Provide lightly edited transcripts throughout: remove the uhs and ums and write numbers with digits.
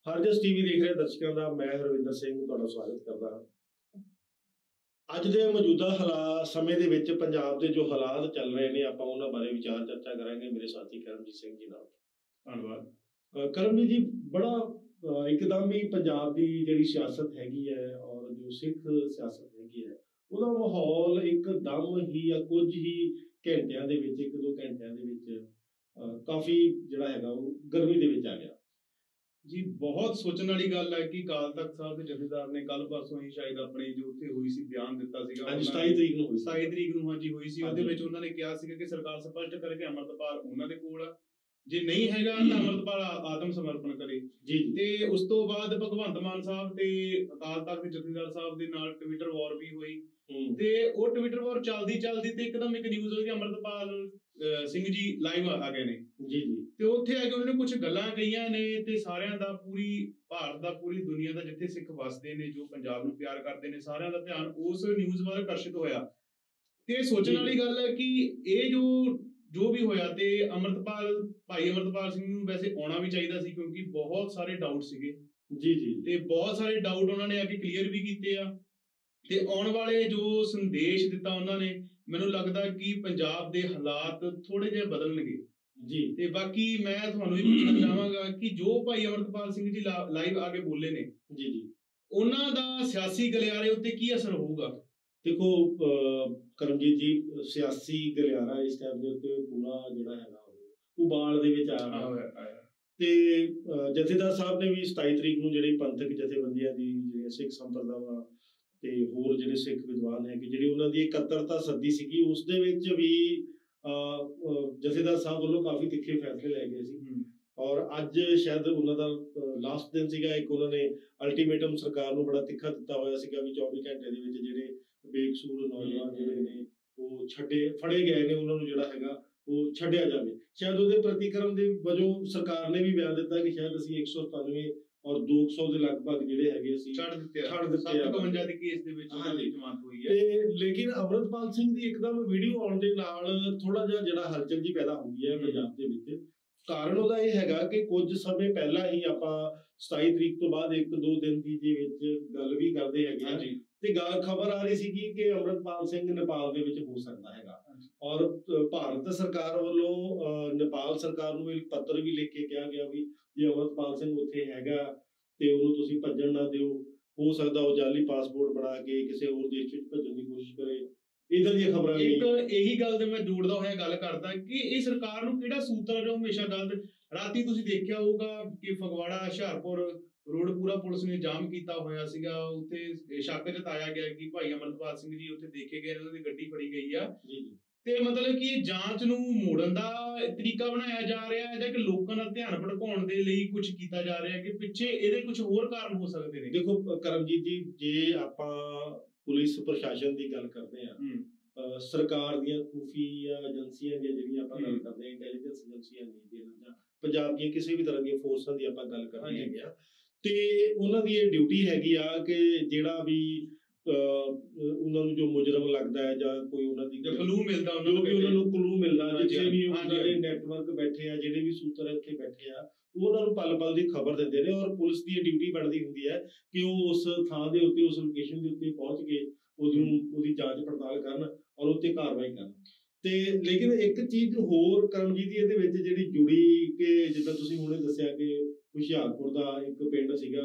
Harjas TV ਦੇਖ ਰਹੇ ਦਰਸ਼ਕਾਂ ਦਾ ਮੈਂ ਹਰਵਿੰਦਰ ਸਿੰਘ ਤੁਹਾਡਾ ਸਵਾਗਤ ਕਰਦਾ ਹਾਂ। ਅੱਜ ਦੇ ਮੌਜੂਦਾ ਸਮੇਂ ਦੇ ਵਿੱਚ ਪੰਜਾਬ ਦੇ ਜੋ ਹਾਲਾਤ ਚੱਲ ਰਹੇ ਨੇ ਆਪਾਂ ਉਹਨਾਂ ਬਾਰੇ ਵਿਚਾਰ ਚਰਚਾ ਕਰਾਂਗੇ ਮੇਰੇ ਸਾਥੀ ਕਰਮਜੀਤ ਸਿੰਘ ਜੀ ਨਾਲ। ਧੰਨਵਾਦ। ਕਰਮਜੀਤ ਜੀ, ਬੜਾ ਇੱਕਦਮ ਹੀ ਪੰਜਾਬ ਦੀ ਜਿਹੜੀ ਸਿਆਸਤ ਹੈਗੀ ਹੈ ਔਰ ਜੋ ਸਿੱਖ ਸਿਆਸਤ ਹੈਗੀ ਹੈ ਉਹਦਾ ਮਾਹੌਲ ਇੱਕਦਮ ਹੀ ਜਾਂ ਕੁਝ ਹੀ ਘੰਟਿਆਂ ਦੇ ਵਿੱਚ 1-2 ਘੰਟਿਆਂ ਦੇ ਵਿੱਚ ਕਾਫੀ ਜਿਹੜਾ ਹੈਗਾ ਉਹ ਗਰਮੀ ਦੇ ਵਿੱਚ ਆ ਗਿਆ ਜੀ। ਬਹੁਤ ਸੋਚਣ ਵਾਲੀ ਗੱਲ ਹੈ ਕਿ ਅਕਾਲ ਤਖਤ ਸਾਹਿਬ ਦੇ ਜਥੇਦਾਰ ਨੇ ਕੱਲ ਪਰਸੋਂ ਹੀ ਸ਼ਾਇਦ ਆਪਣੀ ਜੋ ਉੱਥੇ ਹੋਈ ਸੀ ਬਿਆਨ ਦਿੱਤਾ ਸੀਗਾ। 27 ਤਰੀਕ ਨੂੰ ਹੋਈ 27 ਤਰੀਕ ਨੂੰ ਹਾਂਜੀ ਹੋਈ ਸੀ। ਉਹਦੇ ਵਿੱਚ ਉਹਨਾਂ ਨੇ ਕਿਹਾ ਸੀਗਾ ਕਿ ਸਰਕਾਰ ਸਪਸ਼ਟ ਕਰੇ ਕਿ ਅੰਮ੍ਰਿਤਪਾਲ ਉਹਨਾਂ ਦੇ ਕੋਲ ਆ, ਜੇ ਨਹੀਂ ਹੈਗਾ ਤਾਂ ਅੰਮ੍ਰਿਤਪਾਲ ਆਤਮ ਸਮਰਪਣ ਕਰੇ ਜੀ। ਤੇ ਉਸ ਤੋਂ ਬਾਅਦ ਭਗਵੰਤ ਮਾਨ ਸਾਹਿਬ ਤੇ ਅਕਾਲ ਤਖਤ ਦੇ ਜਥੇਦਾਰ ਸਾਹਿਬ ਦੇ ਨਾਲ ਟਵਿੱਟਰ ਵਾਰ ਵੀ ਹੋਈ ਤੇ ਉਹ ਟਵਿੱਟਰ ਵਾਰ ਚੱਲਦੀ ਤੇ ਇੱਕਦਮ ਇੱਕ ਨਿਊਜ਼ ਹੋਈ ਕਿ ਅੰਮ੍ਰਿਤਪਾਲ ਸਿੰਘ ਜੀ ਲਾਈਵ ਆ ਗਏ ਨੇ ਜੀ। ਤੇ ਉੱਥੇ ਆ ਕੇ ਉਹਨਾਂ ਨੇ ਕੁਝ ਗੱਲਾਂ ਕਹੀਆਂ ਨੇ ਤੇ ਸਾਰਿਆਂ ਦਾ, ਪੂਰੀ ਭਾਰਤ ਦਾ, ਪੂਰੀ ਦੁਨੀਆ ਦਾ, ਜਿੱਥੇ ਸਿੱਖ ਵਸਦੇ ਨੇ, ਜੋ ਪੰਜਾਬ ਨੂੰ ਪਿਆਰ ਕਰਦੇ ਨੇ, ਸਾਰਿਆਂ ਦਾ ਧਿਆਨ ਉਸ ਨਿਊਜ਼ ਵੱਲ ਆਕਰਸ਼ਿਤ ਹੋਇਆ। ਤੇ ਸੋਚਣ ਵਾਲੀ ਗੱਲ ਹੈ ਕਿ ਇਹ ਜੋ ਵੀ ਹੋਇਆ ਤੇ ਭਾਈ ਅੰਮ੍ਰਿਤਪਾਲ ਸਿੰਘ ਨੂੰ ਵੈਸੇ ਆਉਣਾ ਵੀ ਚਾਹੀਦਾ ਸੀ ਕਿਉਂਕਿ ਬਹੁਤ ਸਾਰੇ ਡਾਊਟ ਸੀਗੇ ਜੀ ਤੇ ਬਹੁਤ ਸਾਰੇ ਡਾਊਟ ਉਹਨਾਂ ਨੇ ਆ ਕੇ ਕਲੀਅਰ ਵੀ ਕੀਤੇ ਆ ਤੇ ਆਉਣ ਵਾਲੇ ਜੋ ਸੰਦੇਸ਼ ਦਿੱਤਾ ਉਹਨਾਂ ਨੇ, ਮੈਨੂੰ ਲੱਗਦਾ ਕਿ ਪੰਜਾਬ ਦੇ ਹਾਲਾਤ ਥੋੜੇ ਜਿਹੇ ਬਦਲਣਗੇ ਜੀ। ਤੇ ਬਾਕੀ ਮੈਂ ਤੁਹਾਨੂੰ ਇਹ ਪੁੱਛਣਾ ਚਾਹਾਂਗਾ ਕਿ ਜੋ ਭਾਈ ਅੰਮ੍ਰਿਤਪਾਲ ਸਿੰਘ ਜੀ ਲਾਈਵ ਆ ਕੇ ਬੋਲੇ ਨੇ ਜੀ ਉਹਨਾਂ ਦਾ ਸਿਆਸੀ ਗਲਿਆਰੇ ਉੱਤੇ ਕੀ ਅਸਰ ਹੋਊਗਾ? ਦੇਖੋ ਕਰਮਜੀਤ ਜੀ, ਸਿਆਸੀ ਗਲਿਆਰਾ ਇਸ ਟਾਈਮ ਦੇ ਉੱਤੇ ਪੂਰਾ ਜਿਹੜਾ ਹੈਗਾ ਉਬਾਲ ਦੇ ਵਿੱਚ ਆਇਆ ਹੋਇਆ ਤੇ ਜਥੇਦਾਰ ਸਾਹਿਬ ਨੇ ਵੀ 27 ਤਰੀਕ ਨੂੰ ਜਿਹੜੀ ਪੰਥਕ ਜਥੇਬੰਦੀਆਂ ਦੀ ਜਿਹੜੇ ਸਿੱਖ ਸੰਪਰਦਾਵਾਂ ਤੇ ਹੋਰ ਜਿਹੜੇ ਸਿੱਖ ਵਿਦਵਾਨ ਹੈ ਕਿ ਜਿਹੜੀ ਉਹਨਾਂ ਦੀ ਇਕੱਤਰਤਾ ਸੱਦੀ ਸੀਗੀ, ਉਸ ਦੇ ਵਿੱਚ ਵੀ ਜਥੇਦਾਰ ਸਾਹਿਬ ਵੱਲੋਂ ਕਾਫੀ ਤਿੱਖੇ ਫੈਸਲੇ ਲਏ ਗਏ ਸੀ ਔਰ ਅੱਜ ਸ਼ਾਇਦ ਉਹਨਾਂ ਦਾ ਲਾਸਟ ਦਿਨ ਸੀਗਾ। ਇੱਕ ਉਹਨਾਂ ਨੇ ਅਲਟੀਮੇਟਮ ਸਰਕਾਰ ਨੂੰ ਬੜਾ ਤਿੱਖਾ ਦਿੱਤਾ ਹੋਇਆ ਸੀਗਾ ਵੀ 24 ਘੰਟੇ ਦੇ ਵਿੱਚ ਜਿਹੜੇ ਬੇਕਸੂਰ ਨੌਜਵਾਨ ਜਿਹੜੇ ਨੇ ਉਹ ਫੜੇ ਗਏ ਨੇ ਉਹਨਾਂ ਨੂੰ ਜਿਹੜਾ ਹੈਗਾ ਉਹ ਛੱਡਿਆ ਜਾਵੇ। ਸ਼ਾਇਦ ਉਹਦੇ ਪ੍ਰਤੀਕਰਮ ਦੇ ਵਜੋਂ ਸਰਕਾਰ ਨੇ ਵੀ ਬਿਆਨ ਦਿੱਤਾ ਕਿ ਸ਼ਾਇਦ ਅਸੀਂ 197 ਔਰ 200 ਦੇ ਲਗਭਗ ਜਿਹੜੇ ਹੈਗੇ ਅਸੀਂ ਛੱਡ ਦਿੱਤੇ 752 ਦੇ ਕੇਸ ਦੇ ਵਿੱਚ ਉਹਨਾਂ ਦੀ ਜ਼ਮਾਨਤ ਹੋਈ ਹੈ। ਤੇ ਲੇਕਿਨ ਅੰਮ੍ਰਿਤਪਾਲ ਸਿੰਘ ਦੀ ਇੱਕਦਮ ਵੀਡੀਓ ਆਉਣ ਦੇ ਨਾਲ ਥੋੜਾ ਜਿਹਾ ਜਿਹੜਾ ਹਲਚਲ ਜੀ ਪੈਦਾ ਹੋ ਗਈ ਹੈ ਪੰਜਾਬ ਦੇ ਵਿੱਚ। ਕਾਰਨ ਉਹਦਾ ਇਹ ਹੈਗਾ ਕਿ ਕੁਝ ਸਮੇਂ ਪਹਿਲਾਂ ਹੀ ਆਪਾਂ 27 ਤਰੀਕ ਤੋਂ ਬਾਅਦ 1-2 ਦਿਨ ਦੀ ਦੇ ਵਿੱਚ ਗੱਲ ਵੀ ਕਰਦੇ ਹੈਗੇ ਤੇ ਖਬਰ ਆ ਰਹੀ ਸੀਗੀ ਕਿ ਅੰਮ੍ਰਿਤਪਾਲ ਸਿੰਘ ਨੇਪਾਲ ਦੇ ਵਿੱਚ ਹੋ ਸਕਦਾ ਹੈਗਾ ਔਰ ਭਾਰਤ ਸਰਕਾਰ ਵੱਲੋਂ ਨੇਪਾਲ ਸਰਕਾਰ ਨੂੰ ਇੱਕ ਪੱਤਰ ਵੀ ਲਿਖ ਕੇ ਕਿਹਾ ਗਿਆ ਵੀ ਜੇ ਅੰਮ੍ਰਿਤਪਾਲ ਸਿੰਘ ਉੱਥੇ ਹੈਗਾ ਤੇ ਉਹਨੂੰ ਤੁਸੀਂ ਭੱਜਣ ਨਾ ਦਿਓ, ਹੋ ਸਕਦਾ ਉਹ ਜਾਲੀ ਪਾਸਪੋਰਟ ਬਣਾ ਕੇ ਕਿਸੇ ਹੋਰ ਦੇਸ਼ ਵਿੱਚ ਭੱਜਣ ਦੀ ਕੋਸ਼ਿਸ਼ ਕਰੇ। ਇਦਾਂ ਦੀਆਂ ਖਬਰਾਂ ਇੱਕ ਇਹੀ ਗੱਲ ਤੇ ਮੈਂ ਜੋੜਦਾ ਹੋਇਆ ਗੱਲ ਕਰਦਾ ਕਿ ਇਹ ਸਰਕਾਰ ਨੂੰ ਕਿਹੜਾ ਸੂਤਰ ਜੋ ਹਮੇਸ਼ਾ ਗੱਲ ਰਾਤੀ ਤੁਸੀਂ ਦੇਖਿਆ ਹੋਊਗਾ ਕਿ ਫਗਵਾੜਾ ਹੁਸ਼ਿਆਰਪੁਰ ਰੋਡ ਪੂਰਾ ਪੁਲਿਸ ਨੇ ਜਾਮ ਕੀਤਾ ਹੋਇਆ ਸੀਗਾ। ਉੱਥੇ ਸ਼ੱਕ ਜਤਾਇਆ ਗਿਆ ਕਿ ਭਾਈ ਅੰਮ੍ਰਿਤਪਾਲ ਸਿੰਘ ਜੀ ਉੱਥੇ ਦੇਖੇ ਗਏ, ਉਹਨਾਂ ਦੀ ਗੱਡੀ ਫੜੀ ਗਈ ਆ ਤੇ ਮਤਲਬ ਕਿ ਇਹ ਜਾਂਚ ਨੂੰ ਮੋੜਨ ਦਾ ਤਰੀਕਾ ਬਣਾਇਆ ਜਾ ਰਿਹਾ ਹੈ ਜਾਂ ਕਿ ਲੋਕਾਂ ਦਾ ਧਿਆਨ ਭਟਕਾਉਣ ਦੇ ਲਈ ਕੁਝ ਕੀਤਾ ਜਾ ਰਿਹਾ ਕਿ ਪਿੱਛੇ ਇਹਦੇ ਕੁਝ ਹੋਰ ਕਾਰਨ ਹੋ ਸਕਦੇ ਨੇ? ਦੇਖੋ ਕਰਮਜੀਤ ਜੀ, ਜੇ ਆਪਾਂ ਪੁਲਿਸ ਪ੍ਰਸ਼ਾਸਨ ਦੀ ਗੱਲ ਕਰਦੇ ਆ, ਸਰਕਾਰ ਦੀਆਂ ਖੂਫੀਆ ਏਜੰਸੀਆਂ ਦੀਆਂ ਜਿਹੜੀਆਂ ਆਪਾਂ ਗੱਲ ਕਰਦੇ ਆ, ਇੰਟੈਲੀਜੈਂਸ ਏਜੰਸੀਆਂ ਨੇ ਜਾਂ ਪੰਜਾਬ ਦੀਆਂ ਕਿਸੇ ਵੀ ਤਰ੍ਹਾਂ ਦੀਆਂ ਫੋਰਸਾਂ ਦੀ ਆਪਾਂ ਗੱਲ ਕਰਦੇ ਹੈਗੇ ਆ ਤੇ ਉਹਨਾਂ ਦੀ ਇਹ ਡਿਊਟੀ ਹੈਗੀ ਆ ਕਿ ਜਿਹੜਾ ਵੀ ਉਹਨਾਂ ਨੂੰ ਜੋ ਮੁਜਰਮ ਲੱਗਦਾ ਹੈ ਜਾਂ ਕੋਈ ਉਹਨਾਂ ਦੀ ਕਲੂ ਮਿਲਦਾ ਉਹਨਾਂ ਨੂੰ ਕਲੂ ਮਿਲਦਾ, ਜਿੱਥੇ ਵੀ ਉਹਨਾਂ ਦੇ ਨੈਟਵਰਕ ਬੈਠੇ ਆ, ਜਿਹੜੇ ਵੀ ਸੂਤਰ ਇੱਥੇ ਬੈਠੇ ਆ, ਉਹਨਾਂ ਨੂੰ ਪਲ-ਪਲ ਦੀ ਖਬਰ ਦਿੰਦੇ ਨੇ ਔਰ ਪੁਲਿਸ ਦੀ ਡਿਊਟੀ ਬਣਦੀ ਹੁੰਦੀ ਹੈ ਕਿ ਉਹ ਉਸ ਥਾਂ ਦੇ ਉੱਤੇ, ਉਸ ਲੋਕੇਸ਼ਨ ਦੇ ਉੱਤੇ ਪਹੁੰਚ ਕੇ ਉਹਦੀ ਜਾਂਚ ਪੜਤਾਲ ਕਰਨ ਔਰ ਉੱਤੇ ਕਾਰਵਾਈ ਕਰਨ। ਤੇ ਲੇਕਿਨ ਇੱਕ ਚੀਜ਼ ਹੋਰ ਕਰਮਜੀਤ ਜੀ ਇਹਦੇ ਵਿੱਚ ਜਿਹੜੀ ਜੁੜੀ ਕਿ ਜਿੱਦਾਂ ਤੁਸੀਂ ਹੁਣੇ ਦੱਸਿਆ ਕਿ ਹੁਸ਼ਿਆਰਪੁਰ ਦਾ ਇੱਕ ਪਿੰਡ ਸੀਗਾ,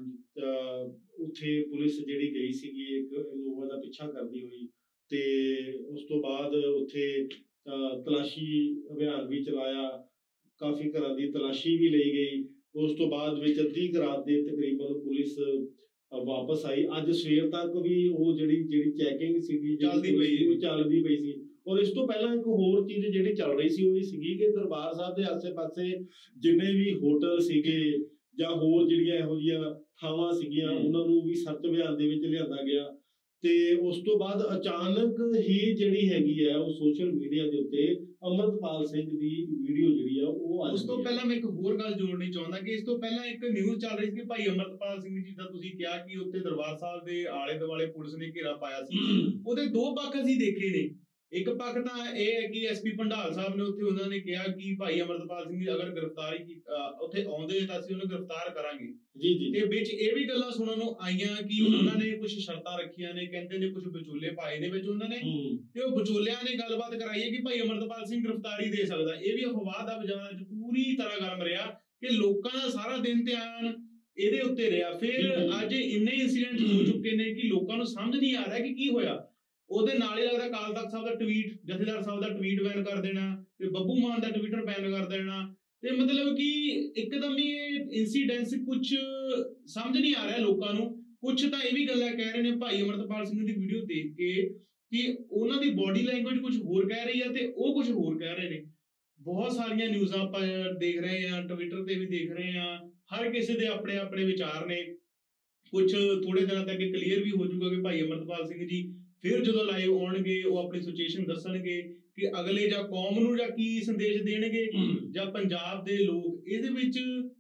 ਉੱਥੇ ਪੁਲਿਸ ਜਿਹੜੀ ਗਈ ਸੀਗੀ ਇੱਕ ਇਨੋਵਾ ਦਾ ਪਿੱਛਾ ਕਰਦੀ ਹੋਈ ਤੇ ਉਸ ਤੋਂ ਬਾਅਦ ਉੱਥੇ ਤਲਾਸ਼ੀ ਅਭਿਆਨ ਵੀ ਚਲਾਇਆ, ਕਾਫੀ ਘਰਾਂ ਦੀ ਤਲਾਸ਼ੀ ਵੀ ਲਈ ਗਈ। ਉਸ ਤੋਂ ਬਾਅਦ ਵਿੱਚ ਅੱਧੀ ਰਾਤ ਦੇ ਤਕਰੀਬਨ ਪੁਲਿਸ ਵਾਪਸ ਆਈ। ਅੱਜ ਸਵੇਰ ਤੱਕ ਵੀ ਉਹ ਜਿਹੜੀ ਚੈਕਿੰਗ ਸੀਗੀ ਚੱਲਦੀ ਪਈ ਸੀ ਔਰ ਇਸ ਤੋਂ ਪਹਿਲਾਂ ਇੱਕ ਹੋਰ ਚੀਜ਼ ਜਿਹੜੀ ਚੱਲ ਰਹੀ ਸੀ ਉਹ ਇਹ ਸੀਗੀ ਕਿ ਦਰਬਾਰ ਸਾਹਿਬ ਦੇ ਆਸੇ-ਪਾਸੇ ਜਿੰਨੇ ਵੀ ਹੋਟਲ ਸੀਗੇ ਜਾਂ ਹੋਰ ਜਿਹੜੀਆਂ ਇਹੋ ਜਿਹੀਆਂ ਥਾਵਾਂ ਸੀਗੀਆਂ ਉਹਨਾਂ ਨੂੰ ਵੀ ਸਰਚ ਅਭਿਆਨ ਦੇ ਵਿੱਚ ਲਿਆਂਦਾ ਗਿਆ ਤੇ ਉਸ ਤੋਂ ਬਾਅਦ ਅਚਾਨਕ ਹੀ ਜਿਹੜੀ ਹੈਗੀ ਹੈ ਉਹ ਸੋਸ਼ਲ ਮੀਡੀਆ ਦੇ ਉੱਤੇ ਅੰਮ੍ਰਿਤਪਾਲ ਸਿੰਘ ਦੀ ਵੀਡੀਓ ਜਿਹੜੀ ਆ ਉਹ ਉਸ ਤੋਂ ਪਹਿਲਾਂ ਮੈਂ ਇੱਕ ਹੋਰ ਗੱਲ ਜੋੜਨੀ ਚਾਹੁੰਦਾ ਕਿ ਇਸ ਤੋਂ ਪਹਿਲਾਂ ਇੱਕ ਨਿਊਜ਼ ਚੱਲ ਰਹੀ ਸੀ ਕਿ ਭਾਈ ਅੰਮ੍ਰਿਤਪਾਲ ਸਿੰਘ ਜੀ ਦਾ ਤੁਸੀਂ ਕਿਹਾ ਕਿ ਉੱਤੇ ਦਰਬਾਰ ਸਾਹਿਬ ਦੇ ਆਲੇ ਦੁਆਲੇ ਪੁਲਿਸ ਨੇ ਘੇਰਾ ਪਾਇਆ ਸੀ, ਉਹਦੇ ਦੋ ਪੱਖ ਅਸੀਂ ਦੇਖੇ ਨੇ। ਇੱਕ ਪੱਖ ਤਾਂ ਇਹ ਹੈ ਕਿ ਐਸਪੀ ਭੰਡਾਲ ਸਾਹਿਬ ਨੇ ਉੱਥੇ ਉਹਨਾਂ ਨੇ ਕਿਹਾ ਕਿ ਭਾਈ ਅਮਰਤਪਾਲ ਸਿੰਘ ਜੀ ਅਗਰ ਗ੍ਰਿਫਤਾਰੀ ਉੱਥੇ ਆਉਂਦੇ ਤਾਂ ਅਸੀਂ ਉਹਨੂੰ ਗ੍ਰਿਫਤਾਰ ਕਰਾਂਗੇ। ਤੇ ਵਿੱਚ ਇਹ ਵੀ ਗੱਲਾਂ ਸੁਣਨ ਨੂੰ ਆਈਆਂ ਕਿ ਉਹਨਾਂ ਨੇ ਕੁਝ ਸ਼ਰਤਾਂ ਰੱਖੀਆਂ ਨੇ, ਕਹਿੰਦੇ ਨੇ ਕੁਝ ਵਿਚੋਲੇ ਪਾਏ ਨੇ ਵਿੱਚ ਉਹਨਾਂ ਨੇ, ਤੇ ਉਹ ਵਿਚੋਲਿਆਂ ਨੇ ਗੱਲਬਾਤ ਕਰਾਈ ਹੈ ਕਿ ਭਾਈ ਅਮਰਤਪਾਲ ਸਿੰਘ ਗ੍ਰਿਫਤਾਰੀ ਦੇ ਸਕਦਾ। ਇਹ ਵੀ ਅਫਵਾਹ ਦਾ ਬਾਜ਼ਾਰ 'ਚ ਪੂਰੀ ਤਰ੍ਹਾਂ ਗਰਮ ਰਿਹਾ ਕਿ ਲੋਕਾਂ ਦਾ ਸਾਰਾ ਦਿਨ ਧਿਆਨ ਇਹਦੇ ਉੱਤੇ ਰਿਹਾ। ਫਿਰ ਅੱਜ ਇੰਨੇ ਇੰਸੀਡੈਂਟ ਹੋ ਚੁੱਕੇ ਨੇ ਕਿ ਲੋਕਾਂ ਨੂੰ ਸਮਝ ਨਹੀਂ ਆ ਰਿਹਾ ਕਿ ਕੀ ਹੋਇਆ। ਉਹਦੇ ਨਾਲ ਹੀ ਲੱਗਦਾ ਅਕਾਲ ਤਖਤ ਸਾਹਿਬ ਦਾ ਟਵੀਟ, ਜਥੇਦਾਰ ਸਾਹਿਬ ਦਾ ਟਵੀਟ ਬੈਨ ਕਰ ਦੇਣਾ ਤੇ ਬੱਬੂ ਮਾਨ ਦਾ ਟਵਿੱਟਰ ਬੈਨ ਕਰ ਦੇਣਾ, ਤੇ ਮਤਲਬ ਕਿ ਇੱਕਦਮ ਹੀ ਇਹ ਇੰਸੀਡੈਂਸ ਕੁਝ ਸਮਝ ਨਹੀਂ ਆ ਰਿਹਾ ਲੋਕਾਂ ਨੂੰ। ਕੁਝ ਤਾਂ ਇਹ ਵੀ ਗੱਲਾਂ ਕਹਿ ਰਹੇ ਨੇ ਭਾਈ ਅਮਰਤਪਾਲ ਸਿੰਘ ਦੀ ਵੀਡੀਓ ਦੇਖ ਕੇ ਕਿ ਉਹਨਾਂ ਦੀ ਬੋਡੀ ਲੈਂਗੁਏਜ ਕੁਝ ਹੋਰ ਕਹਿ ਰਹੀ ਹੈ ਤੇ ਉਹ ਕੁਝ ਹੋਰ ਕਹਿ ਰਹੇ ਨੇ। ਬਹੁਤ ਸਾਰੀਆਂ ਨਿਊਜ਼ਾਂ ਆਪਾਂ ਦੇਖ ਰਹੇ ਹਾਂ, ਟਵਿੱਟਰ ਤੇ ਵੀ ਦੇਖ ਰਹੇ ਹਾਂ, ਹਰ ਕਿਸੇ ਦੇ ਆਪਣੇ ਆਪਣੇ ਵਿਚਾਰ ਨੇ। ਕੁਝ ਥੋੜੇ ਦਿਨਾਂ ਤੱਕ ਕਲੀਅਰ ਵੀ ਹੋ ਜਾਊਗਾ ਕਿ ਭਾਈ ਅਮਰਤਪਾਲ ਸਿੰਘ ਜੀ ਫਿਰ ਜਦੋਂ ਲਾਈਵ ਆਉਣਗੇ ਉਹ ਆਪਣੀ ਸਿਚੁਏਸ਼ਨ ਦੱਸਣਗੇ ਕਿ ਅਗਲੇ ਜਾਂ ਕੌਮ ਨੂੰ ਜਾਂ ਕੀ ਸੰਦੇਸ਼ ਦੇਣਗੇ ਜਾਂ ਪੰਜਾਬ ਦੇ ਲੋਕ। ਇਹਦੇ ਵਿੱਚ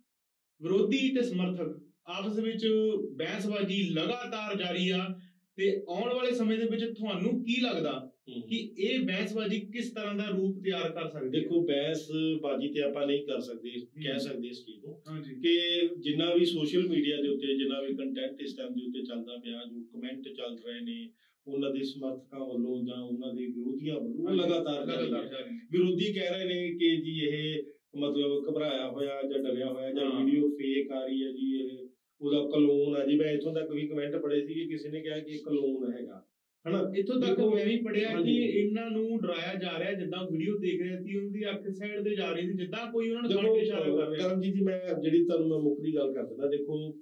ਵਿਰੋਧੀ ਤੇ ਸਮਰਥਕ ਆਪਸ ਵਿੱਚ ਬਹਿਸਬਾਜ਼ੀ ਲਗਾਤਾਰ ਜਾਰੀ ਆ, ਤੇ ਆਉਣ ਵਾਲੇ ਸਮੇਂ ਦੇ ਵਿੱਚ ਤੁਹਾਨੂੰ ਕੀ ਲੱਗਦਾ ਕਿ ਇਹ ਬਹਿਸਬਾਜ਼ੀ ਕਿਸ ਤਰ੍ਹਾਂ ਦਾ ਰੂਪ ਤਿਆਰ ਕਰ ਸਕਦੀ? ਦੇਖੋ, ਬਹਿਸਬਾਜ਼ੀ ਤੇ ਆਪਾਂ ਨਹੀਂ ਕਰ ਸਕਦੇ, ਕਹਿ ਸਕਦੇ ਇਸ ਚੀਜ਼ ਨੂੰ ਕਿ ਜਿੰਨਾ ਵੀ ਸੋਸ਼ਲ ਮੀਡੀਆ ਦੇ ਉੱਤੇ ਜਿੰਨਾ ਵੀ ਕੰਟੈਂਟ ਇਸ ਟਾਈਮ ਦੇ ਉੱਤੇ ਚੱਲਦਾ ਪਿਆ, ਜੋ ਕਮੈਂਟ ਚੱਲ ਰਹੇ ਨੇ ਉਹਨਾਂ ਦੇ ਸਮਰਥਕਾਂ ਵੱਲੋਂ ਜਾਂ ਉਹਨਾਂ ਦੇ ਵਿਰੋਧੀਆਂ ਵੱਲੋਂ ਲਗਾਤਾਰ ਵਿਰੋਧੀ ਕਹਿ ਰਹੇ ਨੇ ਕਿ ਜੀ ਇਹ ਮਤਲਬ ਘਬਰਾਇਆ ਹੋਇਆ ਜਾਂ ਡਰਿਆ ਹੋਇਆ ਜਾਂ ਵੀਡੀਓ ਫੇਕ ਆ ਰਹੀ ਹੈ ਜੀ, ਇਹ ਉਹਦਾ ਕਲੋਨ ਆ ਜੀ। ਮੈਂ ਇੱਥੋਂ ਤੱਕ ਵੀ ਕਮੈਂਟ ਪੜ੍ਹੇ ਸੀ ਕਿ ਕਿਸੇ ਨੇ ਕਿਹਾ ਕਿ ਕਲੋਨ ਹੈਗਾ, ਹਨਾ। ਇੱਥੋਂ ਤੱਕ ਮੈਂ ਵੀ ਪੜ੍ਹਿਆ ਕਿ ਇਹਨਾਂ ਨੂੰ ਡਰਾਇਆ ਜਾ ਰਿਹਾ, ਜਿੱਦਾਂ ਵੀਡੀਓ ਦੇਖ ਰਹੇ ਸੀ ਉਹਦੀ ਅੱਖ ਸਾਈਡ ਤੇ ਜਾ ਰਹੀ ਸੀ, ਜਿੱਦਾਂ ਕੋਈ ਉਹਨਾਂ ਨੂੰ ਫੜ ਕੇ ਇਸ਼ਾਰਾ ਕਰ ਰਿਹਾ। ਕਰਮਜੀਤ ਜੀ, ਮੈਂ ਜਿਹੜੀ ਤੁਹਾਨੂੰ ਮੈਂ ਮੁੱਕਦੀ ਗੱਲ ਕਰ ਦਿੰਦਾ, ਦੇਖੋ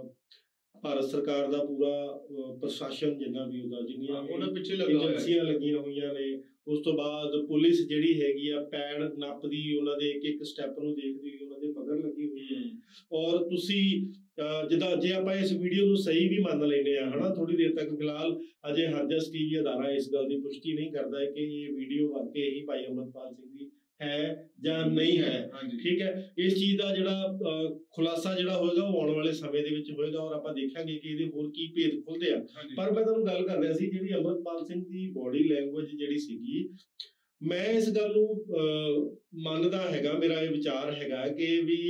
ਭਾਰਤ ਸਰਕਾਰ ਦਾ ਪੂਰਾ ਪ੍ਰਸ਼ਾਸਨ ਜਿੰਨਾ ਵੀ ਉਹਦਾ ਜਿੰਨੀਆਂ ਉਹਨਾਂ ਪਿੱਛੇ ਏਜੰਸੀਆਂ ਲੱਗੀਆਂ ਹੋਈਆਂ ਨੇ, ਉਸ ਤੋਂ ਬਾਅਦ ਪੁਲਿਸ ਜਿਹੜੀ ਹੈਗੀ ਆ ਪੈੜ ਨੱਪਦੀ ਉਹਨਾਂ ਦੇ ਇੱਕ ਇੱਕ ਸਟੈਪ ਨੂੰ ਦੇਖਦੀ ਉਹਨਾਂ ਦੇ ਮਗਰ ਲੱਗੀ ਹੋਈ ਹੈ। ਔਰ ਤੁਸੀਂ ਜਿੱਦਾਂ ਜੇ ਆਪਾਂ ਇਸ ਵੀਡੀਓ ਨੂੰ ਸਹੀ ਵੀ ਮੰਨ ਲੈਂਦੇ ਆ, ਹਨਾ, ਥੋੜੀ ਦੇਰ ਤੱਕ ਫਿਲਹਾਲ ਅਜੇ ਹਰਜਸ ਟੀਵੀ ਅਦਾਰਾ ਇਸ ਗੱਲ ਦੀ ਪੁਸ਼ਟੀ ਨਹੀਂ ਕਰਦਾ ਕਿ ਇਹ ਵੀਡੀਓ ਵਾਕਈ ਹੀ ਭਾਈ ਅਮਰਤਪਾਲ ਸਿੰਘ ਦੀ ਹੈ ਜਾਂ ਨਹੀਂ ਹੈ, ਠੀਕ ਹੈ। ਇਸ ਚੀਜ਼ ਦਾ ਜਿਹੜਾ ਖੁਲਾਸਾ ਜਿਹੜਾ ਹੋਏਗਾ ਉਹ ਆਉਣ ਵਾਲੇ ਸਮੇਂ ਦੇ ਵਿੱਚ ਹੋਏਗਾ ਔਰ ਆਪਾਂ ਦੇਖਾਂਗੇ ਕਿ ਇਹਦੇ ਹੋਰ ਕੀ ਭੇਦ ਖੁੱਲਦੇ ਆ। ਪਰ ਮੈਂ ਤੁਹਾਨੂੰ ਗੱਲ ਕਰ ਰਿਹਾ ਸੀ ਜਿਹੜੀ ਅਮਰਤਪਾਲ ਸਿੰਘ ਦੀ ਬੋਡੀ ਲੈਂਗੁਏਜ ਜਿਹੜੀ ਸੀਗੀ, ਮੈਂ ਇਸ ਗੱਲ ਨੂੰ ਮੰਨਦਾ ਹੈਗਾ, ਮੇਰਾ ਇਹ ਵਿਚਾਰ ਹੈਗਾ ਕਿ ਵੀ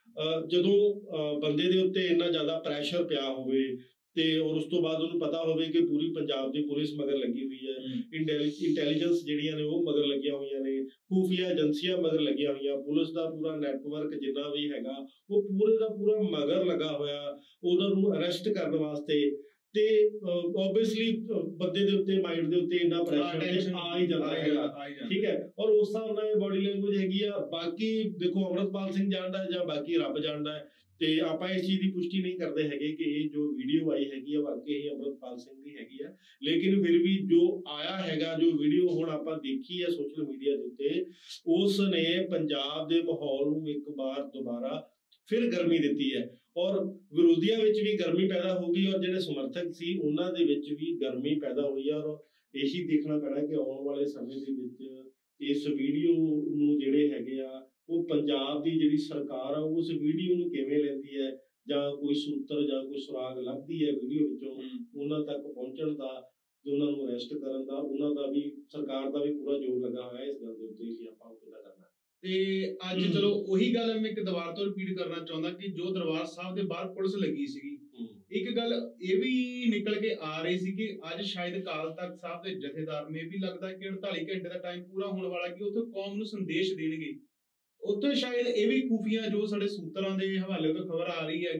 ਜਦੋਂ ਬੰਦੇ ਦੇ ਉੱਤੇ ਇੰਨਾ ਜ਼ਿਆਦਾ ਪ੍ਰੈਸ਼ਰ ਪਿਆ ਹੋਵੇ ਤੇ ਔਰ ਉਸ ਤੋਂ ਬਾਅਦ ਉਹਨੂੰ ਪਤਾ ਹੋਵੇ ਕਿ ਪੂਰੀ ਪੰਜਾਬ ਦੀ ਪੁਲਿਸ ਮਗਰ ਲੱਗੀ ਹੋਈ ਹੈ, ਇੰਟੈਲੀਜੈਂਸ ਜਿਹੜੀਆਂ ਨੇ ਉਹ ਮਗਰ ਲੱਗੀਆਂ ਹੋਈਆਂ ਨੇ, ਖੂਫੀਆ ਏਜੰਸੀਆਂ ਮਗਰ ਲੱਗੀਆਂ ਹੋਈਆਂ, ਪੁਲਿਸ ਦਾ ਪੂਰਾ ਨੈਟਵਰਕ ਜਿੰਨਾ ਵੀ ਹੈਗਾ ਉਹ ਪੂਰੇ ਦਾ ਪੂਰਾ ਮਗਰ ਲੱਗਾ ਹੋਇਆ ਉਹਨਾਂ ਨੂੰ ਅਰੈਸਟ ਕਰਨ ਵਾਸਤੇ, ਤੇ ਓਬਵੀਅਸਲੀ ਬੰਦੇ ਦੇ ਉੱਤੇ ਮਾਈਂਡ ਦੇ ਉੱਤੇ ਇੰਨਾ ਪ੍ਰੈਸ਼ਰ ਆ ਹੀ ਜਾਂਦਾ ਹੈਗਾ, ਠੀਕ ਹੈ। ਔਰ ਉਸ ਹਿਸਾਬ ਨਾਲ ਇਹ ਬੋਡੀ ਲੈਂਗੁਏਜ ਹੈਗੀ ਆ। ਬਾਕੀ ਦੇਖੋ ਅਮਰਤਪਾਲ ਸਿੰਘ ਜਾਣਦਾ ਜਾਂ ਬਾਕੀ ਰੱਬ ਜਾਣਦਾ ਹੈ, ਤੇ ਆਪਾਂ ਇਸ ਚੀਜ਼ ਦੀ ਪੁਸ਼ਟੀ ਨਹੀਂ ਕਰਦੇ ਹੈਗੇ ਕਿ ਇਹ ਜੋ ਵੀਡੀਓ ਆਈ ਹੈਗੀ ਆ ਵਾਕਈ ਹੀ ਅਮਰਤਪਾਲ ਸਿੰਘ ਦੀ ਹੈਗੀ ਆ। ਲੇਕਿਨ ਫਿਰ ਵੀ ਜੋ ਆਇਆ ਹੈਗਾ, ਜੋ ਵੀਡੀਓ ਹੁਣ ਆਪਾਂ ਦੇਖੀ ਹੈ ਸੋਸ਼ਲ ਮੀਡੀਆ ਦੇ ਉੱਤੇ, ਉਸ ਨੇ ਪੰਜਾਬ ਦੇ ਮਾਹੌਲ ਨੂੰ ਇੱਕ ਵਾਰ ਦੁਬਾਰਾ ਫਿਰ ਗਰਮੀ ਦਿੱਤੀ ਹੈ ਔਰ ਵਿਰੋਧੀਆਂ ਵਿੱਚ ਵੀ ਗਰਮੀ ਪੈਦਾ ਹੋ ਗਈ ਔਰ ਜਿਹੜੇ ਸਮਰਥਕ ਸੀ ਉਹਨਾਂ ਦੇ ਵਿੱਚ ਵੀ ਗਰਮੀ ਪੈਦਾ ਹੋਈ ਹੈ। ਔਰ ਇਹੀ ਦੇਖਣਾ ਪੈਣਾ ਕਿ ਆਉਣ ਵਾਲੇ ਸਮੇਂ ਦੇ ਵਿੱਚ ਇਸ ਵੀਡੀਓ ਨੂੰ ਜਿਹੜੇ ਹੈਗੇ ਆ ਉਹ ਪੰਜਾਬ ਦੀ ਜਿਹੜੀ ਸਰਕਾਰ ਆ ਉਸ ਵੀਡੀਓ ਨੂੰ ਕਿਵੇਂ ਲੈਂਦੀ ਹੈ, ਜਾਂ ਕੋਈ ਸੂਤਰ ਜਾਂ ਕੋਈ ਸੁਰਾਗ ਲੱਭਦੀ ਹੈ ਵੀਡੀਓ ਵਿੱਚੋਂ ਉਹਨਾਂ ਤੱਕ ਪਹੁੰਚਣ ਦਾ, ਤੇ ਉਹਨਾਂ ਨੂੰ ਅਰੈਸਟ ਕਰਨ ਦਾ, ਉਹਨਾਂ ਦਾ ਵੀ ਸਰਕਾਰ ਦਾ ਵੀ ਪੂਰਾ ਜ਼ੋਰ ਲੱਗਾ ਹੋਇਆ ਇਸ ਗੱਲ ਦੇ ਉੱਤੇ ਕਿ ਆਪਾਂ ਉਹ ਕਿੱਦਾਂ ਕਰਨਾ। ਤੇ ਅੱਜ ਚਲੋ ਉਹੀ ਗੱਲ ਮੈਂ ਇੱਕ ਦੁਬਾਰਾ ਤੋਂ ਰਿਪੀਟ ਕਰਨਾ ਚਾਹੁੰਦਾ ਕਿ ਜੋ ਦਰਬਾਰ ਸਾਹਿਬ ਦੇ ਬਾਹਰ ਪੁਲਿਸ ਲੱਗੀ ਸੀਗੀ, ਇੱਕ ਗੱਲ ਇਹ ਵੀ ਨਿਕਲ ਕੇ ਆ ਰਹੀ ਸੀ ਕਿ ਅੱਜ ਸ਼ਾਇਦ ਅਕਾਲ ਤਖਤ ਸਾਹਿਬ ਦੇ ਜਥੇਦਾਰ ਨੇ ਵੀ ਲੱਗਦਾ ਕਿ 48 ਘੰਟੇ ਦਾ ਟਾਈਮ ਪੂਰਾ ਹੋਣ ਵਾਲਾ ਕਿ ਉੱਥੇ ਕੌਮ ਨੂੰ ਸੰਦੇਸ਼ ਦੇਣਗੇ। ਉੱਥੇ ਸ਼ਾਇਦ ਇਹ ਵੀ ਖੂਫੀਆ ਜੋ ਸਾਡੇ ਸੂਤਰਾਂ ਦੇ ਹਵਾਲੇ ਤੋਂ ਖਬਰ ਆ ਰਹੀ ਹੈ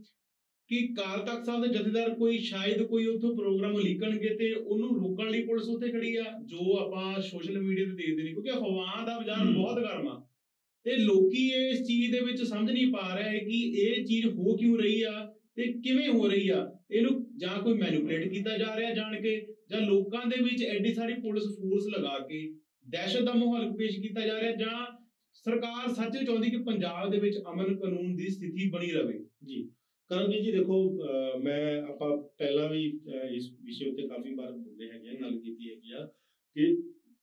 ਕਿ ਅਕਾਲ ਤਖਤ ਸਾਹਿਬ ਦੇ ਜਥੇਦਾਰ ਕੋਈ ਸ਼ਾਇਦ ਕੋਈ ਉੱਥੋਂ ਪ੍ਰੋਗਰਾਮ ਲਿਖਣਗੇ ਤੇ ਉਹਨੂੰ ਰੋਕਣ ਲਈ ਪੁਲਿਸ ਉੱਥੇ ਖੜੀ ਆ, ਜੋ ਆਪਾਂ ਸੋਸ਼ਲ ਮੀਡੀਆ ਤੇ ਦੇਖਦੇ ਨੇ, ਕਿਉਂਕਿ ਅਫਵਾਹਾਂ ਦਾ ਬਾਜ਼ਾਰ ਬਹੁਤ ਗਰਮ ਆ ਤੇ ਲੋਕੀ ਇਸ ਚੀਜ਼ ਦੇ ਵਿੱਚ ਸਮਝ ਨਹੀਂ ਪਾ ਰਹੇ ਕਿ ਇਹ ਚੀਜ਼ ਹੋ ਕਿਉਂ ਰਹੀ ਆ ਤੇ ਕਿਵੇਂ ਹੋ ਰਹੀ ਆ। ਇਹਨੂੰ ਜਾਂ ਕੋਈ ਮੈਨੂਪੂਲੇਟ ਕੀਤਾ ਜਾ ਰਿਹਾ ਜਾਣ ਕੇ, ਜਾਂ ਲੋਕਾਂ ਦੇ ਵਿੱਚ ਐਡੀ ਸਾਰੀ ਪੁਲਿਸ ਫੋਰਸ ਲਗਾ ਕੇ ਦਹਿਸ਼ਤ ਦਾ ਮਾਹੌਲ ਪੇਸ਼ ਕੀਤਾ ਜਾ ਰਿਹਾ, ਜਾਂ ਸਰਕਾਰ ਸੱਚ ਚਾਹੁੰਦੀ ਕਿ ਪੰਜਾਬ ਦੇ ਵਿੱਚ ਅਮਨ ਕਾਨੂੰਨ ਦੀ ਸਥਿਤੀ ਬਣੀ ਰਹੇ। ਜੀ ਕਰਮਜੀਤ ਜੀ, ਦੇਖੋ ਆਪਾਂ ਪਹਿਲਾਂ ਵੀ ਇਸ ਵਿਸ਼ੇ ਉੱਤੇ ਕਾਫੀ ਵਾਰ ਬੋਲੇ ਹੈਗੇ, ਗੱਲ ਕੀਤੀ ਹੈਗੀ ਆ ਕਿ